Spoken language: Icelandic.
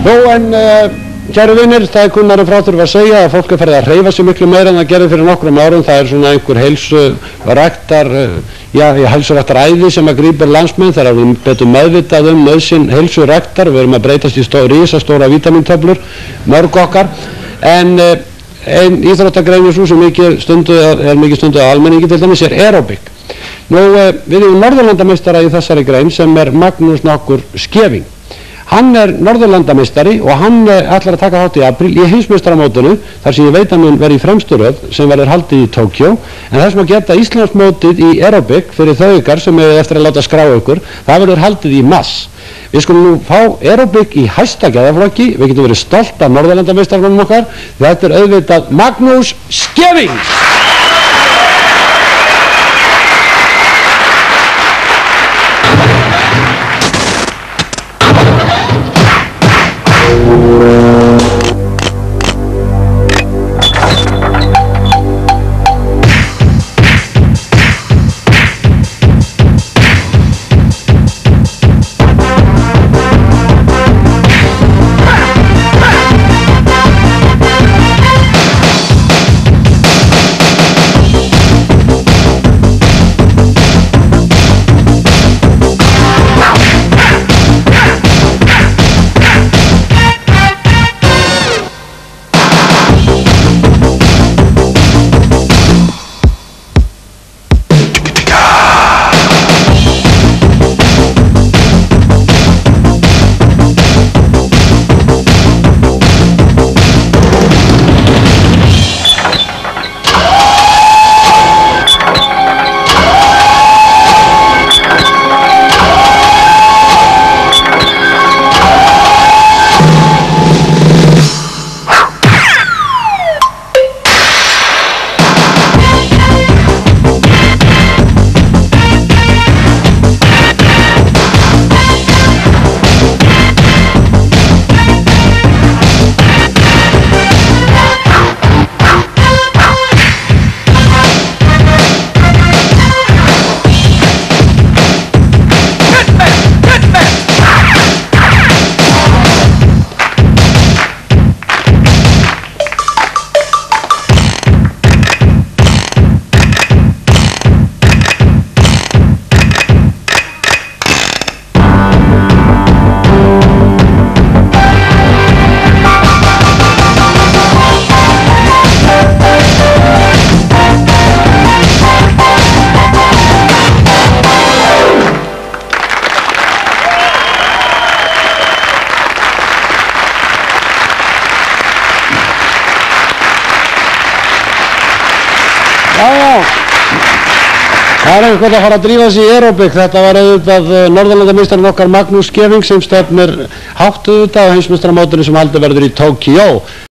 Kæru vinir, það kunnari frá þurfa að segja að fólk farið að hreyfa sig miklu meira en það gerði fyrir nokkrum árum. Það svona einhver heilsuræktaræði sem að grípir landsmenn þegar við betur meðvitað nauðsyn heilsuræktar. Við erum að breytast í risastóra vítamíntöflur, mörg okkar. En ein íþróttagrein sú sem mikið stunduð á almenningi til dæmis Aerobik. Við erum Norðurlandameistara í þessari grein sem Magnús nokkur Scheving. Hann Norðurlandameistari og hann ætlar að taka þátt í apríl í heimsmeistaramótinu þar sem ég veit að mun verið í fremstu röð sem verður haldið í Tókjó. En þess að geta Íslandsmótið í Aerobik fyrir þau ykkar sem eftir að láta skrá ykkur, það verður haldið í mars. Við skulum nú fá Aerobik í hæsta gæðaflokki, við getum verið stolt af Norðurlandameistaranum okkar. Þetta auðvitað Magnús Scheving! Það einhvern að fara að drífa sig í Aerobik. Þetta var auðvitað Norðurlandameistarinn okkar Magnús Scheving sem stefnir hátt auðvitað á heimsmeistaramótinu sem haldið verður í Tókjó.